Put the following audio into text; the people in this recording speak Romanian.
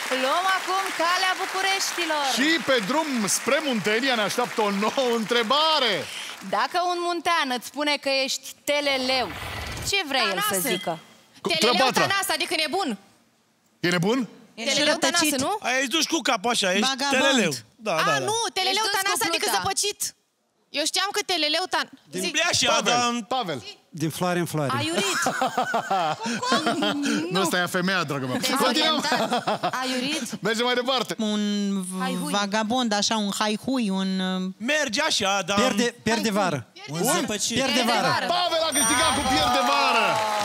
Luăm acum calea Bucureștilor. Și pe drum spre Muntenia ne așteaptă o nouă întrebare. Dacă un muntean îți spune că ești teleleu, ce vrea el să zică? Teleleu Tănase, adică nebun. E nebun? Teleleu Tănase, nu? Ai dus cu capul așa, ești teleleu. A, nu, teleleu Tănase, adică zăpăcit. Eu știam că teleleu Din Bleașa, Pavel. Din floare în floare. Aiurit. Nu, ăsta e femeia, dragă mea. Aiurit. Mergem mai departe. Un vagabond, așa, un haihui, un... Merge așa, dar... Pierde vară. Un zăpăcit. Pierde vară. Pavel a câștigat cu pierde vară.